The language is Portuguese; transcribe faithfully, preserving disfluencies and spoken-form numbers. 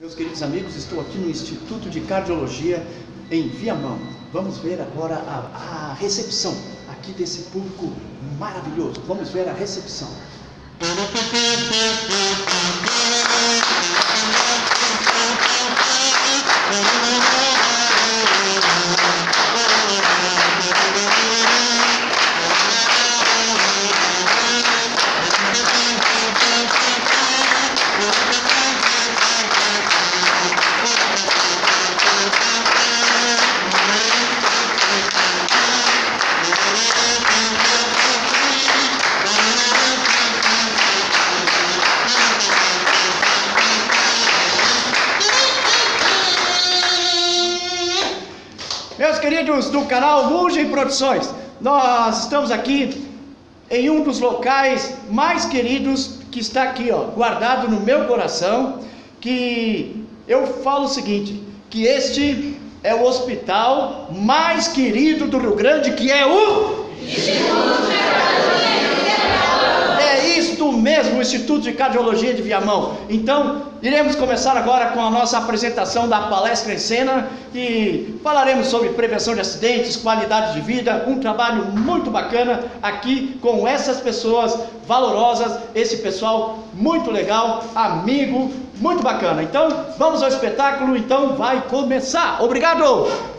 Meus queridos amigos, estou aqui no Instituto de Cardiologia em Viamão. Vamos ver agora a, a recepção aqui desse público maravilhoso. Vamos ver a recepção. Meus queridos do canal Mugem Produções, nós estamos aqui em um dos locais mais queridos que está aqui, ó, guardado no meu coração, que eu falo o seguinte, que este é o hospital mais querido do Rio Grande, que é o Instituto de Cardiologia de Viamão. É isto mesmo, o Instituto de Cardiologia de Viamão. Então, iremos começar agora com a nossa apresentação da palestra em cena e falaremos sobre prevenção de acidentes, qualidade de vida, um trabalho muito bacana aqui com essas pessoas valorosas, esse pessoal muito legal, amigo, muito bacana. Então, vamos ao espetáculo, então vai começar. Obrigado!